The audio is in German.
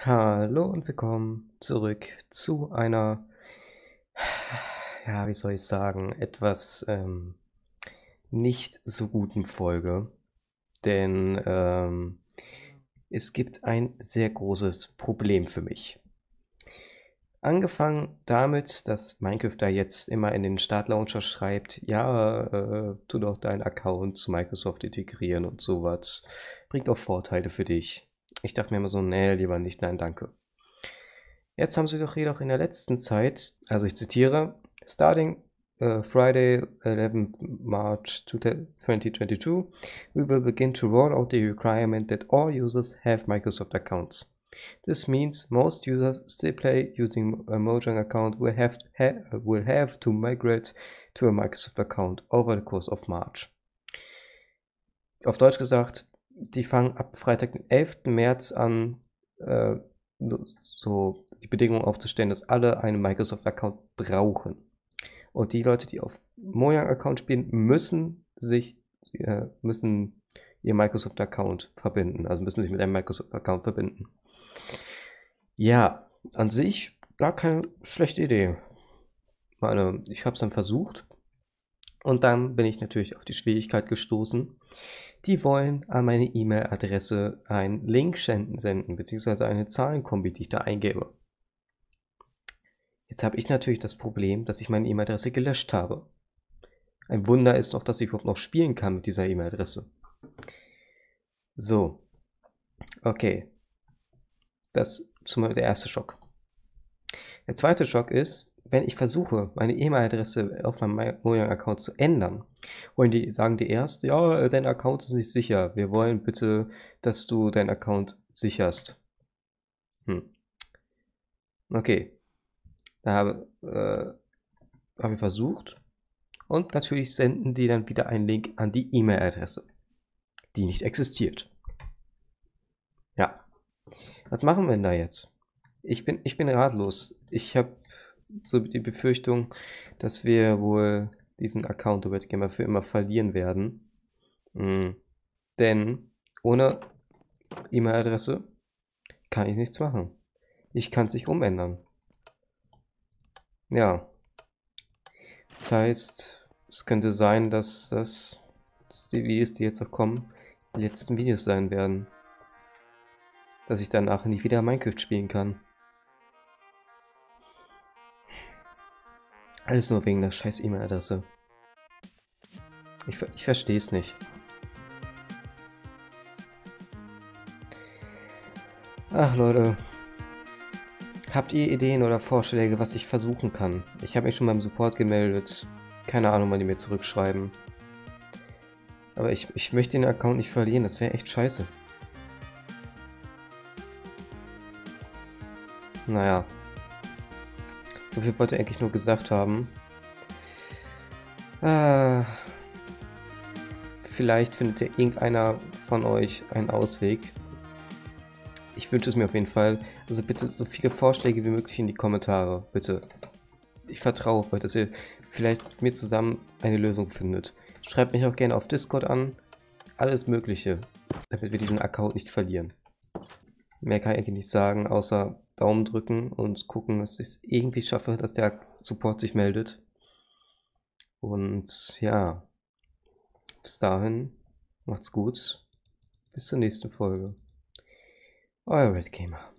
Hallo und willkommen zurück zu einer, ja, wie soll ich sagen, etwas nicht so guten Folge. Denn es gibt ein sehr großes Problem für mich. Angefangen damit, dass Minecraft da jetzt immer in den Startlauncher schreibt, ja, tu doch deinen Account zu Microsoft integrieren und sowas. Bringt auch Vorteile für dich. Ich dachte mir immer so, nee, lieber nicht, nein, danke. Jetzt haben sie doch jedoch in der letzten Zeit, also ich zitiere, starting Friday 11th March 2022, we will begin to roll out the requirement that all users have Microsoft accounts. This means most users still play using a Mojang account will have to migrate to a Microsoft account over the course of March. Auf Deutsch gesagt, die fangen ab Freitag, den 11. März an, so die Bedingungen aufzustellen, dass alle einen Microsoft-Account brauchen. Und die Leute, die auf Mojang-Account spielen, müssen ihr Microsoft-Account verbinden. Also müssen sich mit einem Microsoft-Account verbinden. Ja, an sich gar keine schlechte Idee. Ich habe es dann versucht und dann bin ich natürlich auf die Schwierigkeit gestoßen. Die wollen an meine E-Mail-Adresse einen Link senden, beziehungsweise eine Zahlenkombi, die ich da eingebe. Jetzt habe ich natürlich das Problem, dass ich meine E-Mail-Adresse gelöscht habe. Ein Wunder ist doch, dass ich überhaupt noch spielen kann mit dieser E-Mail-Adresse. So, okay. Das ist der erste Schock. Der zweite Schock ist, wenn ich versuche, meine E-Mail-Adresse auf meinem Mojang-Account zu ändern, sagen die erst, ja, dein Account ist nicht sicher. Wir wollen bitte, dass du deinen Account sicherst. Okay. Da habe ich versucht. Und natürlich senden die dann wieder einen Link an die E-Mail-Adresse, die nicht existiert. Ja. Was machen wir denn da jetzt? Ich bin ratlos. Ich habe so die Befürchtung, dass wir wohl diesen Account Red Gamer für immer verlieren werden. Denn ohne E-Mail-Adresse kann ich nichts machen. Ich kann es nicht umändern. Ja. Das heißt, es könnte sein, dass die Videos, die jetzt noch kommen, die letzten Videos sein werden. Dass ich danach nie wieder Minecraft spielen kann. Alles nur wegen der scheiß E-Mail-Adresse. Ich verstehe es nicht. Ach Leute. Habt ihr Ideen oder Vorschläge, was ich versuchen kann? Ich habe mich schon beim Support gemeldet. Keine Ahnung, wann die mir zurückschreiben. Aber ich möchte den Account nicht verlieren. Das wäre echt scheiße. Naja. So viel wollte ich eigentlich nur gesagt haben. Vielleicht findet ja irgendeiner von euch einen Ausweg. Ich wünsche es mir auf jeden Fall. Also bitte so viele Vorschläge wie möglich in die Kommentare. Bitte. Ich vertraue auf euch, dass ihr vielleicht mit mir zusammen eine Lösung findet. Schreibt mich auch gerne auf Discord an. Alles Mögliche, damit wir diesen Account nicht verlieren. Mehr kann ich eigentlich nicht sagen, außer Daumen drücken und gucken, dass ich es irgendwie schaffe, dass der Support sich meldet. Und ja, bis dahin, macht's gut. Bis zur nächsten Folge. Euer Red Gamer.